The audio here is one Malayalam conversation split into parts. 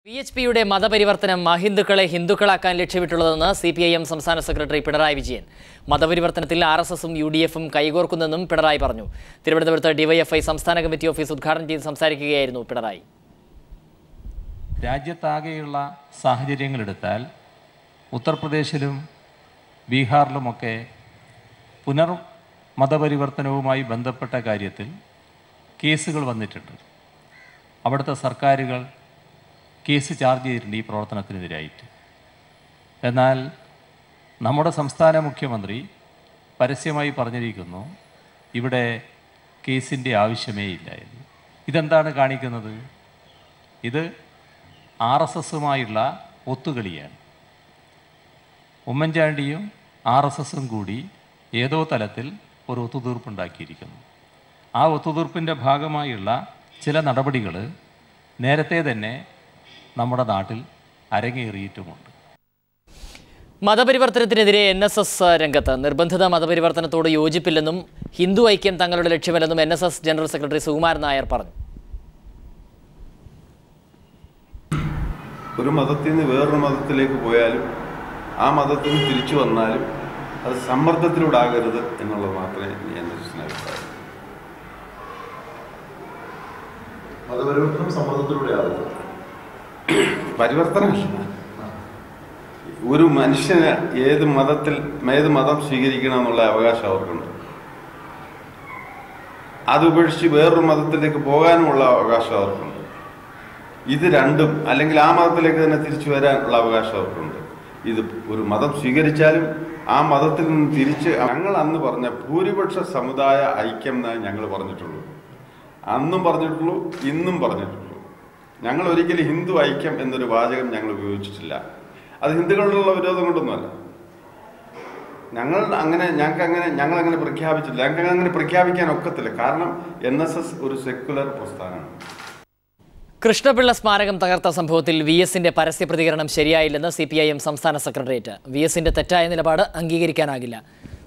PHPയുടെ മതപരിവർത്തനം മഹിന്ദുക്കളെ ഹിന്ദുക്കളാക്കാൻ ലക്ഷ്യമിട്ടുള്ളതെന്ന് CPIM സംസ്ഥാന സെക്രട്ടറി പിണറായി വിജയൻ. മതപരിവർത്തനത്തിൽ RSSും UDFും കൈകോർക്കുന്നെന്നും പിണറായി പറഞ്ഞു. തിരുവനന്തപുരത്ത് DYFI സംസ്ഥാന കമ്മിറ്റി ഓഫീസ് ഉദ്ഘാടനം ചെയ്ത് സംസാരിക്കുകയായിരുന്നു പിണറായി. രാജ്യത്താകെയുള്ള സാഹചര്യങ്ങളെടുത്താൽ ഉത്തർപ്രദേശിലും ബീഹാറിലുമൊക്കെ മതപരിവർത്തനവുമായി ബന്ധപ്പെട്ട കാര്യത്തിൽ കേസുകൾ വന്നിട്ടുണ്ട്. അവിടുത്തെ സർക്കാരുകൾ കേസ് ചാർജ് ചെയ്തിട്ടുണ്ട് ഈ പ്രവർത്തനത്തിനെതിരായിട്ട്. എന്നാൽ നമ്മുടെ സംസ്ഥാന മുഖ്യമന്ത്രി പരസ്യമായി പറഞ്ഞിരിക്കുന്നു ഇവിടെ കേസിൻ്റെ ആവശ്യമേ ഇല്ല എന്ന്. ഇതെന്താണ് കാണിക്കുന്നത്? ഇത് RSSുമായുള്ള ഒത്തുകളിയാണ്. ഉമ്മൻചാണ്ടിയും RSSും കൂടി ഏതോ തലത്തിൽ ഒരു ഒത്തുതീർപ്പുണ്ടാക്കിയിരിക്കുന്നു. ആ ഒത്തുതീർപ്പിൻ്റെ ഭാഗമായുള്ള ചില നടപടികൾ നേരത്തെ തന്നെ നമ്മുടെ നാട്ടിൽ അരങ്ങേറിയിട്ടുമുണ്ട്. മതപരിവർത്തനത്തിനെതിരെ NSS രംഗത്ത് നിർബന്ധിത മതപരിവർത്തനത്തോട് യോജിപ്പില്ലെന്നും ഹിന്ദു ഐക്യം തങ്ങളുടെ ലക്ഷ്യമല്ലെന്നും NSS general secretary Sukumaran Nair പറഞ്ഞു. ഒരു മതത്തിൽ നിന്ന് വേറൊരു മതത്തിലേക്ക് പോയാലും ആ മതത്തിൽ നിന്ന് തിരിച്ചു വന്നാലും അത് സമ്മർദ്ദത്തിലൂടെ ആകരുത് എന്നുള്ളത് മാത്രമേ NSSന് അഭിപ്രായം. മതപരിവർത്തനം സമ്മർദ്ദത്തിലൂടെ ആകരുത്, പരിവർത്തനമില്ല. ഒരു മനുഷ്യന് ഏത് മതം സ്വീകരിക്കണം എന്നുള്ള അവകാശം അവർക്കുണ്ട്. അത് ഉപേക്ഷിച്ച് വേറൊരു മതത്തിലേക്ക് പോകാനുമുള്ള അവകാശം അവർക്കുണ്ട്. ഇത് രണ്ടും അല്ലെങ്കിൽ ആ മതത്തിലേക്ക് തന്നെ തിരിച്ചു വരാനുള്ള അവകാശം അവർക്കുണ്ട്. ഇത് ഒരു മതം സ്വീകരിച്ചാലും ആ മതത്തിൽ നിന്ന് തിരിച്ച് ഞങ്ങൾ അന്ന് പറഞ്ഞ ഭൂരിപക്ഷ സമുദായ ഐക്യം എന്നാണ് ഞങ്ങൾ പറഞ്ഞിട്ടുള്ളൂ. അന്നും പറഞ്ഞിട്ടുള്ളൂ, ഇന്നും പറഞ്ഞിട്ടുള്ളൂ. ഞങ്ങൾ ഒരിക്കലും ഹിന്ദു ഐക്യം എന്നൊരു വാചകം ഞങ്ങൾ ഉപയോഗിച്ചിട്ടില്ല. അത് ഹിന്ദുക്കളോടുള്ള വിരോധം കൊണ്ടൊന്നുമല്ല. ഞങ്ങളങ്ങനെ പ്രഖ്യാപിച്ചിട്ടില്ല. ഞങ്ങൾക്ക് അങ്ങനെ പ്രഖ്യാപിക്കാൻ ഒക്കത്തില്ല. കാരണം NSS ഒരു സെക്യുലർ പ്രസ്ഥാനമാണ്. കൃഷ്ണപിള്ള സ്മാരകം തകർത്ത സംഭവത്തിൽ VSന്റെ പരസ്യ പ്രതികരണം ശരിയായില്ലെന്ന് CPIM സംസ്ഥാന സെക്രട്ടേറിയറ്റ്. VSന്റെ തെറ്റായ നിലപാട് അംഗീകരിക്കാനാകില്ല.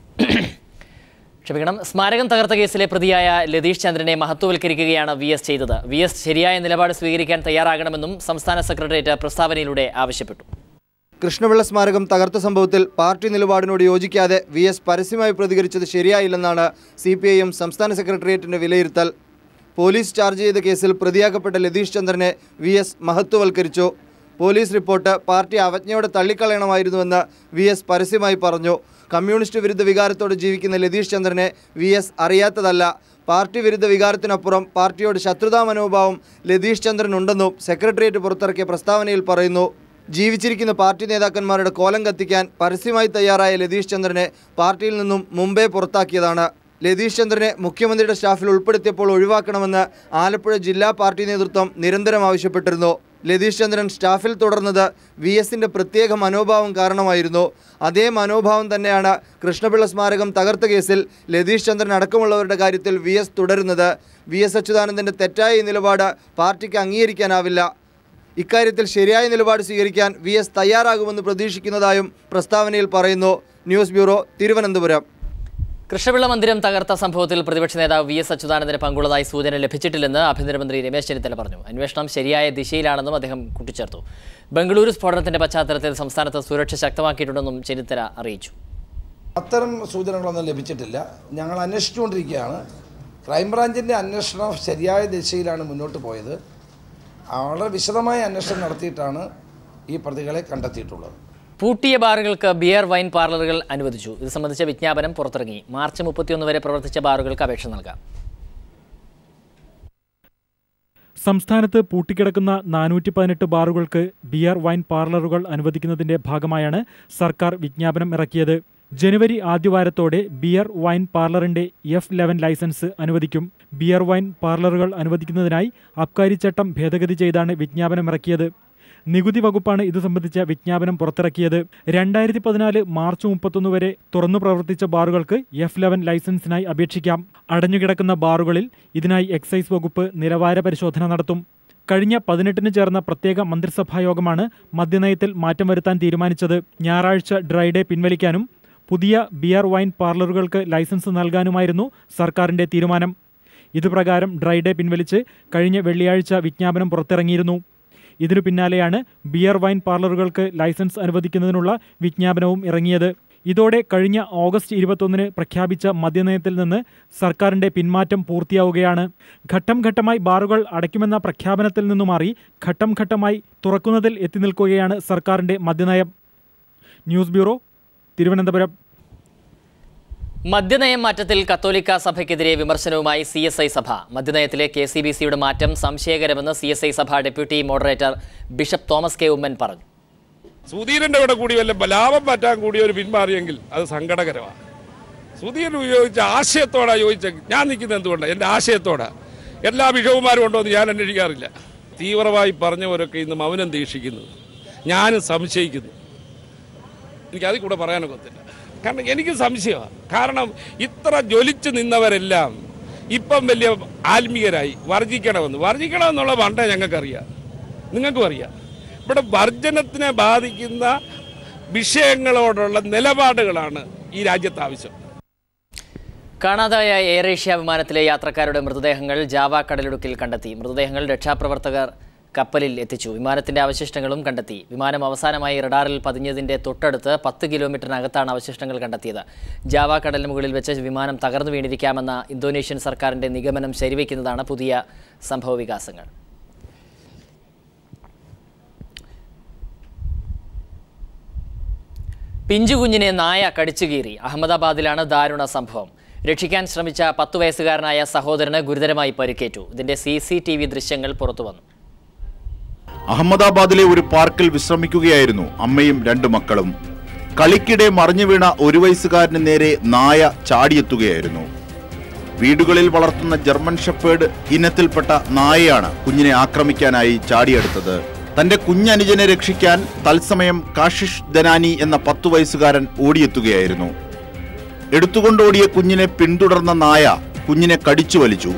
സ്മാരകം തകർത്ത കേസിലെ പ്രതിയായ ലതീഷ് ചന്ദ്രനെ മഹത്വവൽക്കരിക്കുകയാണ് VS ചെയ്തത്. VS ശരിയായ നിലപാട് സ്വീകരിക്കാൻ തയ്യാറാകണമെന്നും സംസ്ഥാന സെക്രട്ടേറിയറ്റ് പ്രസ്താവനയിലൂടെ ആവശ്യപ്പെട്ടു. കൃഷ്ണപിള്ള സ്മാരകം തകർത്ത സംഭവത്തിൽ പാർട്ടി നിലപാടിനോട് യോജിക്കാതെ VS പരസ്യമായി പ്രതികരിച്ചത് ശരിയായില്ലെന്നാണ് CPIM സംസ്ഥാന സെക്രട്ടേറിയറ്റിന്റെ വിലയിരുത്തൽ. പോലീസ് ചാർജ് ചെയ്ത കേസിൽ പ്രതിയാക്കപ്പെട്ട ലതീഷ് ചന്ദ്രനെ VS മഹത്വവൽക്കരിച്ചു. പോലീസ് റിപ്പോർട്ട് പാർട്ടി അവജ്ഞയോടെ തള്ളിക്കളയണമായിരുന്നുവെന്ന് VS പരസ്യമായി പറഞ്ഞു. കമ്മ്യൂണിസ്റ്റ് വിരുദ്ധ വികാരത്തോട് ജീവിക്കുന്ന ലതീഷ് ചന്ദ്രനെ VS അറിയാത്തതല്ല. പാർട്ടി വിരുദ്ധ വികാരത്തിനപ്പുറം പാർട്ടിയോട് ശത്രുതാ മനോഭാവം ലതീഷ് ചന്ദ്രനുണ്ടെന്നും സെക്രട്ടേറിയറ്റ് പുറത്തിറക്കിയ പ്രസ്താവനയിൽ പറയുന്നു. ജീവിച്ചിരിക്കുന്ന പാർട്ടി നേതാക്കന്മാരുടെ കോലം കത്തിക്കാൻ പരസ്യമായി തയ്യാറായ ലതീഷ് ചന്ദ്രനെ പാർട്ടിയിൽ നിന്നും മുമ്പേ പുറത്താക്കിയതാണ്. ലതീഷ് ചന്ദ്രനെ മുഖ്യമന്ത്രിയുടെ സ്റ്റാഫിൽ ഉൾപ്പെടുത്തിയപ്പോൾ ഒഴിവാക്കണമെന്ന് ആലപ്പുഴ ജില്ലാ പാർട്ടി നേതൃത്വം നിരന്തരം ആവശ്യപ്പെട്ടിരുന്നു. ലതീഷ് ചന്ദ്രൻ സ്റ്റാഫിൽ തുടർന്നത് VSന്റെ പ്രത്യേക മനോഭാവം കാരണമായിരുന്നു. അതേ മനോഭാവം തന്നെയാണ് കൃഷ്ണപിള്ള സ്മാരകം തകർത്ത കേസിൽ ലതീഷ് ചന്ദ്രൻ അടക്കമുള്ളവരുടെ കാര്യത്തിൽ VS തുടരുന്നത്. VS അച്യുതാനന്ദൻ്റെ തെറ്റായ നിലപാട് പാർട്ടിക്ക് അംഗീകരിക്കാനാവില്ല. ഇക്കാര്യത്തിൽ ശരിയായ നിലപാട് സ്വീകരിക്കാൻ VS തയ്യാറാകുമെന്ന് പ്രതീക്ഷിക്കുന്നതായും പ്രസ്താവനയിൽ പറയുന്നു. News bureau, Thiruvananthapuram. കൃഷ്ണപിള്ള മന്ദിരം തകർത്ത സംഭവത്തിൽ പ്രതിപക്ഷ നേതാവ് VS അച്യുതാനന്ദന് പങ്കുള്ളതായി സൂചന ലഭിച്ചിട്ടില്ലെന്ന് ആഭ്യന്തരമന്ത്രി രമേശ് ചെന്നിത്തല പറഞ്ഞു. അന്വേഷണം ശരിയായ ദിശയിലാണെന്നും അദ്ദേഹം കൂട്ടിച്ചേർത്തു. ബംഗളൂരു സ്ഫോടനത്തിന്റെ പശ്ചാത്തലത്തിൽ സംസ്ഥാനത്ത് സുരക്ഷ ശക്തമാക്കിയിട്ടുണ്ടെന്നും ചെന്നിത്തല അറിയിച്ചു. അത്തരം സൂചനകളൊന്നും ലഭിച്ചിട്ടില്ല. ഞങ്ങൾ അന്വേഷിച്ചുകൊണ്ടിരിക്കുകയാണ്. ക്രൈംബ്രാഞ്ചിൻ്റെ അന്വേഷണം ശരിയായ ദിശയിലാണ് മുന്നോട്ട് പോയത്. വളരെ വിശദമായ അന്വേഷണം നടത്തിയിട്ടാണ് ഈ പ്രതികളെ കണ്ടെത്തിയിട്ടുള്ളത്. പൂട്ടിയ ബാറുകൾക്ക് ബിയർ വൈൻ പാർലറുകൾ അനുവദിച്ചു. ഇത് സംബന്ധിച്ച വിജ്ഞാപനം പുറത്തിറങ്ങി. മാർച്ച് 31 വരെ പ്രവർത്തിച്ച ബാറുകൾക്ക് അപേക്ഷ നൽകാം. സംസ്ഥാനത്ത് പൂട്ടിക്കിടക്കുന്ന 418 ബാറുകൾക്ക് ബിയർ വൈൻ പാർലറുകൾ അനുവദിക്കുന്നതിന്റെ ഭാഗമായാണ് സർക്കാർ വിജ്ഞാപനം ഇറക്കിയത്. ജനുവരി ആദ്യവാരത്തോടെ ബിയർ വൈൻ പാർലറിന്റെ F11 ലൈസൻസ് അനുവദിക്കും. ബിയർ വൈൻ പാർലറുകൾ അനുവദിക്കുന്നതിനായി അബ്കാരി ചട്ടം ഭേദഗതി ചെയ്താണ് വിജ്ഞാപനം ഇറക്കിയത്. നികുതി വകുപ്പാണ് ഇത് സംബന്ധിച്ച വിജ്ഞാപനം പുറത്തിറക്കിയത്. 2014 മാർച്ച് 31 വരെ തുറന്നു പ്രവർത്തിച്ച ബാറുകൾക്ക് F11 ലൈസൻസിനായി അപേക്ഷിക്കാം. അടഞ്ഞുകിടക്കുന്ന ബാറുകളിൽ ഇതിനായി എക്സൈസ് വകുപ്പ് നിലവാര പരിശോധന നടത്തും. കഴിഞ്ഞ 18-ന് ചേർന്ന പ്രത്യേക മന്ത്രിസഭായോഗമാണ് മദ്യനയത്തിൽ മാറ്റം വരുത്താൻ തീരുമാനിച്ചത്. ഞായറാഴ്ച ഡ്രൈ ഡേ പിൻവലിക്കാനും പുതിയ ബിയർ വൈൻ പാർലറുകൾക്ക് ലൈസൻസ് നൽകാനുമായിരുന്നു സർക്കാരിന്റെ തീരുമാനം. ഇതുപ്രകാരം ഡ്രൈ ഡേ പിൻവലിച്ച് കഴിഞ്ഞ വെള്ളിയാഴ്ച വിജ്ഞാപനം പുറത്തിറങ്ങിയിരുന്നു. ഇതിനു പിന്നാലെയാണ് ബിയർ വൈൻ പാർലറുകൾക്ക് ലൈസൻസ് അനുവദിക്കുന്നതിനുള്ള വിജ്ഞാപനവും ഇറങ്ങിയത്. ഇതോടെ കഴിഞ്ഞ ഓഗസ്റ്റ് 21 പ്രഖ്യാപിച്ച മദ്യനയത്തിൽ നിന്ന് സർക്കാരിന്റെ പിന്മാറ്റം പൂർത്തിയാവുകയാണ്. ഘട്ടം ഘട്ടമായി ബാറുകൾ അടയ്ക്കുമെന്ന പ്രഖ്യാപനത്തിൽ നിന്നു മാറി ഘട്ടം ഘട്ടമായി തുറക്കുന്നതിൽ എത്തി നിൽക്കുകയാണ് സർക്കാരിന്റെ മദ്യനയം. News bureau, Thiruvananthapuram. മദ്യനയം മാറ്റത്തിൽ കത്തോലിക്ക സഭയ്ക്കെതിരെ വിമർശനവുമായി CSI സഭ. മദ്യനയത്തിലെ KCBCയുടെ മാറ്റം സംശയകരമെന്ന് CSI സഭ deputy moderator bishop Thomas K Oommen പറഞ്ഞു. സുധീരൻ്റെ ഇവിടെ കൂടി വല്ല ലാഭം പറ്റാൻ കൂടി ഒരു പിന്മാറിയെങ്കിൽ അത് സങ്കടകരമാണ്. സുധീരൻ യോജിച്ച ആശയത്തോടാണ് യോജിച്ചെങ്കിൽ ഞാൻ നിൽക്കുന്നത് എന്തുകൊണ്ടാണ്? എൻ്റെ ആശയത്തോടാണ്. എല്ലാ ബിഷപ്പുമാരും ഉണ്ടോ എന്ന് ഞാൻ അന്വേഷിക്കാറില്ല. തീവ്രമായി പറഞ്ഞവരൊക്കെ ഇന്ന് മൗനം ദീക്ഷിക്കുന്നത് ഞാനും സംശയിക്കുന്നു. എനിക്കതിൽ കൂടെ പറയാനൊക്കെ ഒത്തില്ല. കാരണം എനിക്ക് സംശയമാണ്. കാരണം ഇത്ര ജ്വലിച്ച് നിന്നവരെല്ലാം ഇപ്പം വലിയ ആത്മീയരായി വർജിക്കണമെന്നുള്ള പണ്ടേ ഞങ്ങൾക്കറിയാം, നിങ്ങൾക്കും അറിയാം. ഇവിടെ വർജനത്തിനെ ബാധിക്കുന്ന വിഷയങ്ങളോടുള്ള നിലപാടുകളാണ് ഈ രാജ്യത്ത് ആവശ്യം. കാണാതായ എയർ ഏഷ്യ വിമാനത്തിലെ യാത്രക്കാരുടെ മൃതദേഹങ്ങൾ ജാവ കടലിടുക്കിൽ കണ്ടെത്തി. മൃതദേഹങ്ങൾ രക്ഷാപ്രവർത്തകർ കപ്പലിൽ എത്തിച്ചു. വിമാനത്തിന്റെ അവശിഷ്ടങ്ങളും കണ്ടെത്തി. വിമാനം അവസാനമായി റഡാറിൽ പതിഞ്ഞതിന്റെ തൊട്ടടുത്ത് 10 കിലോമീറ്ററിനകത്താണ് അവശിഷ്ടങ്ങൾ കണ്ടെത്തിയത്. ജാവ കടലിന് മുകളിൽ വെച്ച് വിമാനം തകർന്നു വീണിരിക്കാമെന്ന ഇന്തോനേഷ്യൻ സർക്കാരിന്റെ നിഗമനം ശരിവയ്ക്കുന്നതാണ് പുതിയ സംഭവവികാസങ്ങൾ. പിഞ്ചുകുഞ്ഞിനെ നായ കടിച്ചുകീറി. അഹമ്മദാബാദിലാണ് ദാരുണ സംഭവം. രക്ഷിക്കാൻ ശ്രമിച്ച 10 വയസ്സുകാരനായ സഹോദരന് ഗുരുതരമായി പരിക്കേറ്റു. ഇതിന്റെ CCTV ദൃശ്യങ്ങൾ പുറത്തുവന്നു. അഹമ്മദാബാദിലെ ഒരു പാർക്കിൽ വിശ്രമിക്കുകയായിരുന്നു അമ്മയും 2 മക്കളും. കളിക്കിടെ മറിഞ്ഞു വീണ 1 വയസ്സുകാരന് നേരെ നായ ചാടിയെത്തുകയായിരുന്നു. വീടുകളിൽ വളർത്തുന്ന ജർമ്മൻ ഷെപ്പേർഡ് ഇനത്തിൽപ്പെട്ട നായയാണ് കുഞ്ഞിനെ ആക്രമിക്കാനായി ചാടിയെടുത്തത്. തന്റെ കുഞ്ഞനുജനെ രക്ഷിക്കാൻ തത്സമയം കാഷിഷ് ദനാനി എന്ന 10 വയസ്സുകാരൻ ഓടിയെത്തുകയായിരുന്നു. എടുത്തുകൊണ്ടോടിയ കുഞ്ഞിനെ പിന്തുടർന്ന നായ കുഞ്ഞിനെ കടിച്ചു വലിച്ചു.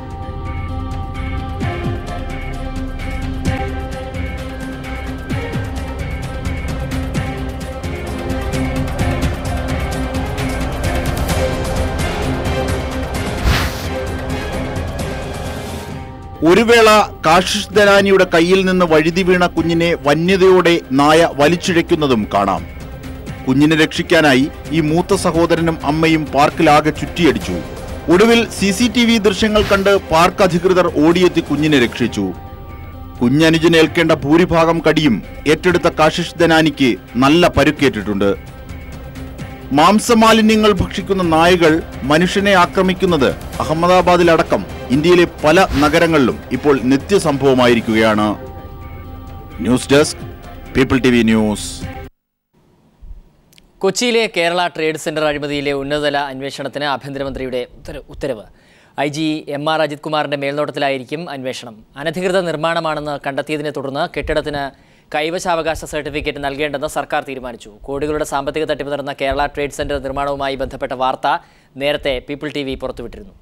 ഒരു വേള കാഷിഷ് ദനാനിയുടെ കയ്യിൽ നിന്ന് വഴുതി വീണ കുഞ്ഞിനെ വന്യതയോടെ നായ വലിച്ചിഴയ്ക്കുന്നതും കാണാം. കുഞ്ഞിനെ രക്ഷിക്കാനായി ഈ മൂത്ത സഹോദരനും അമ്മയും പാർക്കിലാകെ ചുറ്റിയടിച്ചു. ഒടുവിൽ CCTV ദൃശ്യങ്ങൾ കണ്ട് പാർക്ക് അധികൃതർ ഓടിയെത്തി കുഞ്ഞിനെ രക്ഷിച്ചു. കുഞ്ഞനുജനേൽക്കേണ്ട ഭൂരിഭാഗം കടിയും ഏറ്റെടുത്ത കാഷിഷ് ദനാനിക്ക് നല്ല പരുക്കേറ്റിട്ടുണ്ട്. മാംസമാലിന്യങ്ങൾ ഭക്ഷിക്കുന്ന നായകൾ മനുഷ്യനെ ആക്രമിക്കുന്നത് അഹമ്മദാബാദിലടക്കം ഇന്ത്യയിലെ പല നഗരങ്ങളിലും ഇപ്പോൾ നിത്യസംഭവമായിരിക്കുകയാണ്. News desk, people TV news. കൊച്ചിയിലെ കേരള ട്രേഡ് സെന്റർ അഴിമതിയിലെ ഉന്നതതല അന്വേഷണത്തിന് ആഭ്യന്തരമന്ത്രിയുടെ ഉത്തരവ്. IG MR അജിത് കുമാറിന്റെ മേൽനോട്ടത്തിലായിരിക്കും അന്വേഷണം. അനധികൃത നിർമ്മാണമാണെന്ന് കണ്ടെത്തിയതിനെ തുടർന്ന് കെട്ടിടത്തിന് കൈവശാവകാശ സർട്ടിഫിക്കറ്റ് നൽകേണ്ടെന്ന് സർക്കാർ തീരുമാനിച്ചു. കോടികളുടെ സാമ്പത്തിക തട്ടിപ്പ് നടന്ന കേരള ട്രേഡ് സെന്റർ നിർമ്മാണവുമായി ബന്ധപ്പെട്ട വാർത്ത നേരത്തെ പീപ്പിൾ TV പുറത്തുവിട്ടിരുന്നു.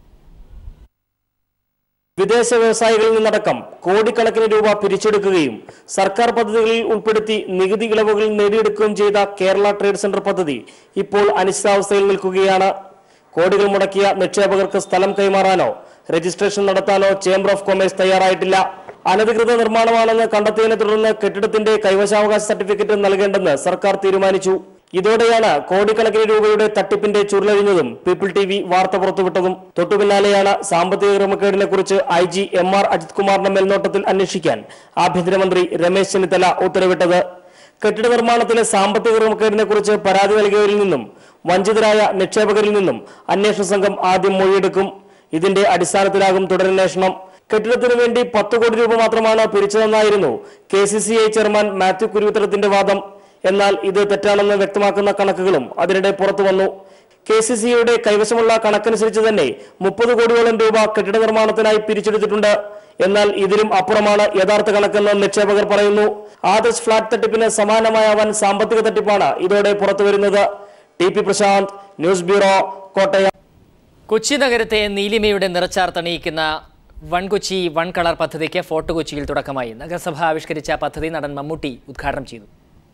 വിദേശ വ്യവസായികളിൽ നിന്നടക്കം കോടിക്കണക്കിന് രൂപ പിരിച്ചെടുക്കുകയും സർക്കാർ പദ്ധതികളിൽ ഉൾപ്പെടുത്തി നികുതി ഇളവുകൾ നേടിയെടുക്കുകയും ചെയ്ത കേരള ട്രേഡ് സെന്റർ പദ്ധതി ഇപ്പോൾ അനിശ്ചിതാവസ്ഥയിൽ നിൽക്കുകയാണ്. കോടികൾ മുടക്കിയ നിക്ഷേപകർക്ക് സ്ഥലം കൈമാറാനോ രജിസ്ട്രേഷൻ നടത്താനോ ചേംബർ ഓഫ് കൊമേഴ്സ് തയ്യാറായിട്ടില്ല. അനധികൃത നിർമ്മാണമാണെന്ന് കണ്ടെത്തിയതിനെ തുടർന്ന് കെട്ടിടത്തിന്റെ കൈവശാവകാശ സർട്ടിഫിക്കറ്റ് നൽകേണ്ടെന്ന് സർക്കാർ തീരുമാനിച്ചു. ഇതോടെയാണ് കോടിക്കണക്കിന് രൂപയുടെ തട്ടിപ്പിന്റെ ചുരുളഴിഞ്ഞതും പീപ്പിൾ TV വാർത്ത പുറത്തുവിട്ടതും. തൊട്ടുപിന്നാലെയാണ് സാമ്പത്തിക ക്രമക്കേടിനെ കുറിച്ച് IG MR അജിത് കുമാറിന്റെ മേൽനോട്ടത്തിൽ അന്വേഷിക്കാൻ ആഭ്യന്തരമന്ത്രി രമേശ് ചെന്നിത്തല ഉത്തരവിട്ടത്. കെട്ടിട നിർമ്മാണത്തിലെ സാമ്പത്തിക ക്രമക്കേടിനെ കുറിച്ച് പരാതി നൽകിയവരിൽ നിന്നും വഞ്ചിതരായ നിക്ഷേപകരിൽ നിന്നും അന്വേഷണ സംഘം ആദ്യം മൊഴിയെടുക്കും. ഇതിന്റെ അടിസ്ഥാനത്തിലാകും തുടരന്വേഷണം. കെട്ടിടത്തിനു വേണ്ടി 10 കോടി രൂപ മാത്രമാണ് പിരിച്ചതെന്നായിരുന്നു KCCI ചെയർമാൻ മാത്യു കുരുവിത്തരത്തിന്റെ വാദം. എന്നാൽ ഇത് തെറ്റാണെന്ന് വ്യക്തമാക്കുന്ന കണക്കുകളും അതിനിടെ പുറത്തു വന്നു. KCCIയുടെ കൈവശമുള്ള കണക്കനുസരിച്ച് തന്നെ 30 കോടിയോളം രൂപ കെട്ടിട നിർമ്മാണത്തിനായി പിരിച്ചെടുത്തിട്ടുണ്ട്. എന്നാൽ ഇതിലും അപ്പുറമാണ് യഥാർത്ഥ കണക്കെന്ന് നിക്ഷേപകർ പറയുന്നു. ആദർശ് ഫ്ളാറ്റ് തട്ടിപ്പിന് സമാനമായ വൻ സാമ്പത്തിക തട്ടിപ്പാണ് ഇതോടെ പുറത്തുവരുന്നത്. TP Prashanth, news bureau, Kottayam. Kochi നഗരത്തെ നീലിമയുടെ നിറച്ചാർത്തണിയിക്കുന്ന വൺ കൊച്ചി വൺ കളർ പദ്ധതിക്ക് ഫോർട്ട് കൊച്ചിയിൽ തുടക്കമായി. നഗരസഭ ആവിഷ്കരിച്ച പദ്ധതി നടൻ മമ്മൂട്ടി ഉദ്ഘാടനം ചെയ്തു.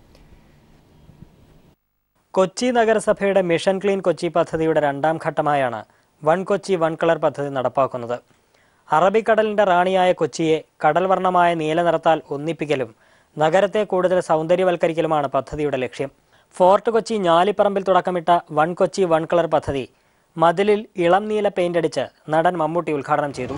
കൊച്ചി നഗരസഭയുടെ മിഷൻ ക്ലീൻ കൊച്ചി പദ്ധതിയുടെ 2ാം ഘട്ടമായാണ് വൺ കൊച്ചി വൺ കളർ പദ്ധതി നടപ്പാക്കുന്നത്. അറബിക്കടലിന്റെ റാണിയായ കൊച്ചിയെ കടൽവർണ്ണമായ നീല നിറത്താൽ ഒന്നിപ്പിക്കലും നഗരത്തെ കൂടുതൽ സൗന്ദര്യവൽക്കരിക്കലുമാണ് പദ്ധതിയുടെ ലക്ഷ്യം. ഫോർട്ട് കൊച്ചി ഞാലിപ്പറമ്പിൽ തുടക്കമിട്ട വൺ കൊച്ചി വൺ കളർ പദ്ധതി മതിലിൽ ഇളം നീല പെയിന്റ് അടിച്ച് നടൻ മമ്മൂട്ടി ഉദ്ഘാടനം ചെയ്തു.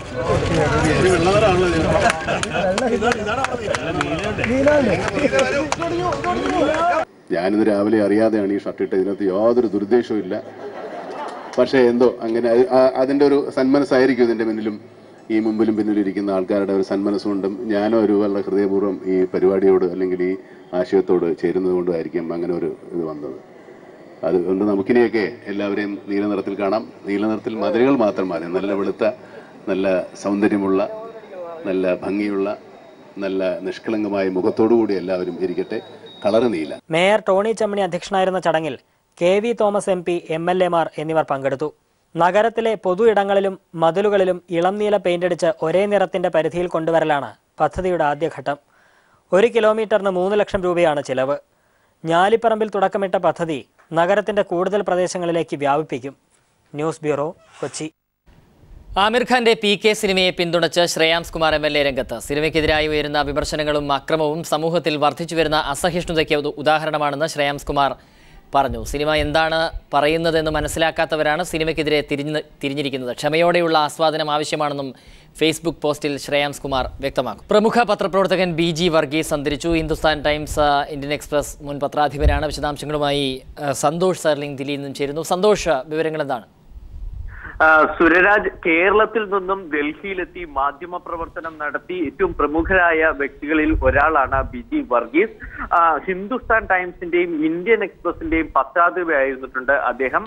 ഞാനിന്ന് രാവിലെ അറിയാതെയാണ് ഈ ഷർട്ട് ഇട്ടത്. ഇതിനകത്ത് യാതൊരു ദുരുദ്ദേശവും ഇല്ല. പക്ഷേ എന്തോ അങ്ങനെ അതിൻ്റെ ഒരു സന്മനസ്സായിരിക്കും ഇതിൻ്റെ മുന്നിലും ഈ മുമ്പിലും പിന്നിലും ഇരിക്കുന്ന ആൾക്കാരുടെ ഒരു സന്മനസ്സുകൊണ്ടും ഞാനോ ഒരു വളരെ ഹൃദയപൂർവ്വം ഈ പരിപാടിയോട് അല്ലെങ്കിൽ ഈ ആശയത്തോട് ചേരുന്നത് കൊണ്ടുമായിരിക്കും അങ്ങനെ ഒരു ഇത് വന്നത്. അതുകൊണ്ട് നമുക്കിനെയൊക്കെ എല്ലാവരെയും നീല നിറത്തിൽ കാണാം. നീല നിറത്തിൽ മതിലുകൾ മാത്രം മതി. നല്ല വെളുത്ത, നല്ല സൗന്ദര്യമുള്ള, നല്ല ഭംഗിയുള്ള, നല്ല നിഷ്കളങ്കമായ മുഖത്തോടുകൂടി എല്ലാവരും ഇരിക്കട്ടെ. കളറ് നീല. മേയർ ടോണി ചമ്മണി അധ്യക്ഷനായിരുന്ന ചടങ്ങിൽ KV തോമസ് MP, MLA-മാർ എന്നിവർ പങ്കെടുത്തു. നഗരത്തിലെ പൊതു ഇടങ്ങളിലും മതിലുകളിലും ഇളം നീല പെയിന്റടിച്ച് ഒരേ നിറത്തിന്റെ പരിധിയിൽ കൊണ്ടുവരലാണ് പദ്ധതിയുടെ ആദ്യഘട്ടം. 1 കിലോമീറ്ററിന് 3 ലക്ഷം രൂപയാണ് ചിലവ്. ഞാലിപ്പറമ്പിൽ തുടക്കമിട്ട പദ്ധതി നഗരത്തിന്റെ കൂടുതൽ പ്രദേശങ്ങളിലേക്ക് വ്യാപിപ്പിക്കും. News bureau, Kochi. ആമിർ ഖാന്റെ PK സിനിമയെ പിന്തുണച്ച് ശ്രേയാംസ് കുമാർ MLA രംഗത്ത്. സിനിമയ്ക്കെതിരായി ഉയരുന്ന വിമർശനങ്ങളും അക്രമവും സമൂഹത്തിൽ വർദ്ധിച്ചുവരുന്ന അസഹിഷ്ണുതയ്ക്ക് ഉദാഹരണമാണെന്ന് ശ്രേയാംസ് കുമാർ പറഞ്ഞു. സിനിമ എന്താണ് പറയുന്നതെന്ന് മനസ്സിലാക്കാത്തവരാണ് സിനിമയ്ക്കെതിരെ തിരിഞ്ഞിരിക്കുന്നത്. ക്ഷമയോടെയുള്ള ആസ്വാദനം ആവശ്യമാണെന്നും ഫേസ്ബുക്ക് പോസ്റ്റിൽ ശ്രേയാംസ് കുമാർ വ്യക്തമാക്കും. പ്രമുഖ പത്രപ്രവർത്തകൻ BG വർഗീസ് അന്തരിച്ചു. ഹിന്ദുസ്ഥാൻ ടൈംസ്, ഇന്ത്യൻ എക്സ്പ്രസ് മുൻ പത്രാധിപരാണ്. വിശദാംശങ്ങളുമായി സന്തോഷ് സർലിംഗ് ദില്ലിയിൽ നിന്നും ചേരുന്നു. സന്തോഷ്, വിവരങ്ങൾ എന്താണ്? സുരരാജ്, കേരളത്തിൽ നിന്നും ഡൽഹിയിലെത്തി മാധ്യമ പ്രവർത്തനം നടത്തി ഏറ്റവും പ്രമുഖരായ വ്യക്തികളിൽ ഒരാളാണ് BG വർഗീസ്. ഹിന്ദുസ്ഥാൻ ടൈംസിന്റെയും ഇന്ത്യൻ എക്സ്പ്രസിന്റെയും പത്രാധിപരായിരുന്നിട്ടുണ്ട് അദ്ദേഹം.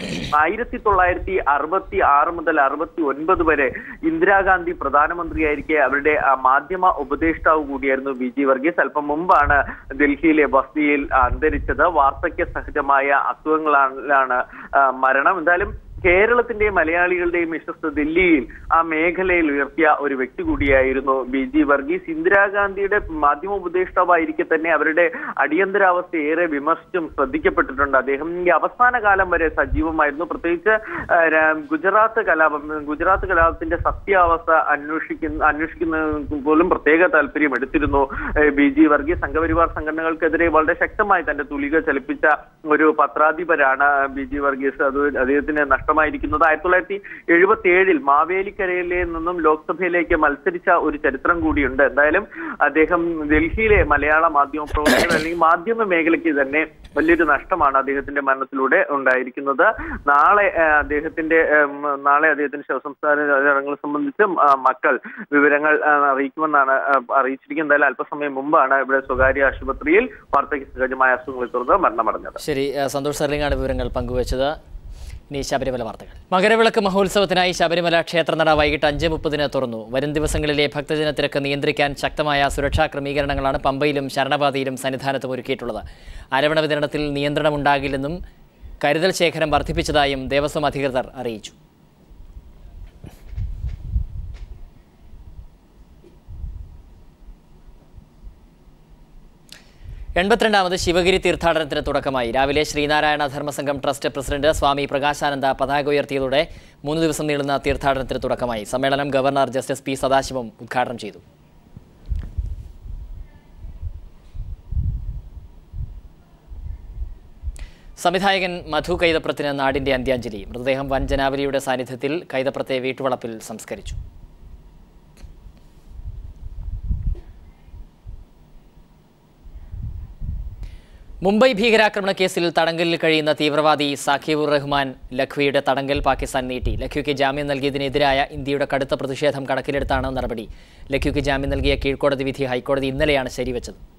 1966 മുതൽ 69 വരെ ഇന്ദിരാഗാന്ധി പ്രധാനമന്ത്രിയായിരിക്കെ അവരുടെ മാധ്യമ ഉപദേഷ്ടാവ് കൂടിയായിരുന്നു BG വർഗീസ്. അല്പം മുമ്പാണ് ഡൽഹിയിലെ വസതിയിൽ അന്തരിച്ചത്. വാർദ്ധക്യ സഹജമായ അസുഖങ്ങളാണ് മരണം. എന്തായാലും കേരളത്തിന്റെയും മലയാളികളുടെയും യശസ്സ് ദില്ലിയിൽ ആ മേഖലയിൽ ഉയർത്തിയ ഒരു വ്യക്തി കൂടിയായിരുന്നു BG വർഗീസ്. ഇന്ദിരാഗാന്ധിയുടെ മാധ്യമ ഉപദേഷ്ടാവായിരിക്കെ തന്നെ അവരുടെ അടിയന്തരാവസ്ഥ ഏറെ വിമർശിച്ചും ശ്രദ്ധിക്കപ്പെട്ടിട്ടുണ്ട് അദ്ദേഹം. ഈ അവസാന കാലം വരെ സജീവമായിരുന്നു. പ്രത്യേകിച്ച് ഗുജറാത്ത് കലാപത്തിന്റെ സത്യാവസ്ഥ അന്വേഷിക്കുന്ന പോലും പ്രത്യേക താല്പര്യം എടുത്തിരുന്നു BG വർഗീസ്. സംഘപരിവാർ സംഘടനകൾക്കെതിരെ വളരെ ശക്തമായി തന്റെ തുലിക ചലിപ്പിച്ച ഒരു പത്രാധിപരാണ് BG വർഗീസ്. അത് അദ്ദേഹത്തിന് നഷ്ടമായിരിക്കുന്നത്. 1977 മാവേലിക്കരയിലെ നിന്നും ലോക്സഭയിലേക്ക് മത്സരിച്ച ഒരു ചരിത്രം കൂടിയുണ്ട്. എന്തായാലും അദ്ദേഹം ഡൽഹിയിലെ മലയാള മാധ്യമ പ്രവർത്തകർ അല്ലെങ്കിൽ മാധ്യമ മേഖലയ്ക്ക് തന്നെ വലിയൊരു നഷ്ടമാണ് അദ്ദേഹത്തിന്റെ മരണത്തിലൂടെ ഉണ്ടായിരിക്കുന്നത്. നാളെ അദ്ദേഹത്തിന്റെ ശവസംസ്കാര ചടങ്ങുകൾ സംബന്ധിച്ച് മക്കൾ വിവരങ്ങൾ അറിയിക്കുമെന്നാണ് അറിയിച്ചിരിക്കുന്നത്. എന്തായാലും അല്പസമയം മുമ്പാണ് ഇവിടെ സ്വകാര്യ ആശുപത്രിയിൽ വാർദ്ധക്യ സഹജമായ അസുഖങ്ങളെ തുടർന്ന് മരണമടഞ്ഞത്. ശരി, സന്തോഷ് സർലിംഗാണ് വിവരങ്ങൾ പങ്കുവച്ചത്. ഇനി ശബരിമല വാർത്തകൾ. മകരവിളക്ക് മഹോത്സവത്തിനായി ശബരിമല ക്ഷേത്രനട വൈകിട്ട് 5:30 തുറന്നു. വരും ദിവസങ്ങളിലെ ഭക്തജന തിരക്ക് നിയന്ത്രിക്കാൻ ശക്തമായ സുരക്ഷാ ക്രമീകരണങ്ങളാണ് പമ്പയിലും ശരണപാതയിലും സന്നിധാനത്തും ഒരുക്കിയിട്ടുള്ളത്. അരവണ വിതരണത്തിൽ നിയന്ത്രണമുണ്ടാകില്ലെന്നും കരുതൽ ശേഖരം വർദ്ധിപ്പിച്ചതായും ദേവസ്വം അധികൃതർ അറിയിച്ചു. എൺപത്തിരണ്ടാമത് ശിവഗിരി തീർത്ഥാടനത്തിന് തുടക്കമായി. രാവിലെ ശ്രീനാരായണ ധർമ്മസംഘം ട്രസ്റ്റ് പ്രസിഡന്റ് സ്വാമി പ്രകാശാനന്ദ പതാക ഉയർത്തിയതോടെ 3 ദിവസം നീളുന്ന തീർത്ഥാടനത്തിന് തുടക്കമായി. സമ്മേളനം ഗവർണർ ജസ്റ്റിസ് P. സദാശിവം ഉദ്ഘാടനം ചെയ്തു. സംവിധായകൻ മധു കൈതപ്രത്തിന് നാടിന്റെ അന്ത്യാഞ്ജലി. മൃതദേഹം വൻ ജനാവലിയുടെ സാന്നിധ്യത്തിൽ കൈതപ്രത്തെ വീട്ടുവളപ്പിൽ സംസ്കരിച്ചു. മുംബൈ ഭീകരാക്രമണ കേസിൽ തടങ്കലിൽ കഴിയുന്ന തീവ്രവാദി സാഖിബുർ റഹ്മാൻ ലഖ്വിയുടെ തടങ്കൽ പാകിസ്ഥാൻ നീട്ടി. ലഖ്വിക്ക് ജാമ്യം നൽകിയതിനെതിരായ ഇന്ത്യയുടെ കടുത്ത പ്രതിഷേധം കണക്കിലെടുത്താണ് നടപടി. ലഖ്വിക്ക് ജാമ്യം നൽകിയ കീഴ്ക്കോടതി വിധി ഹൈക്കോടതി ഇന്നലെയാണ് ശരിവെച്ചത്.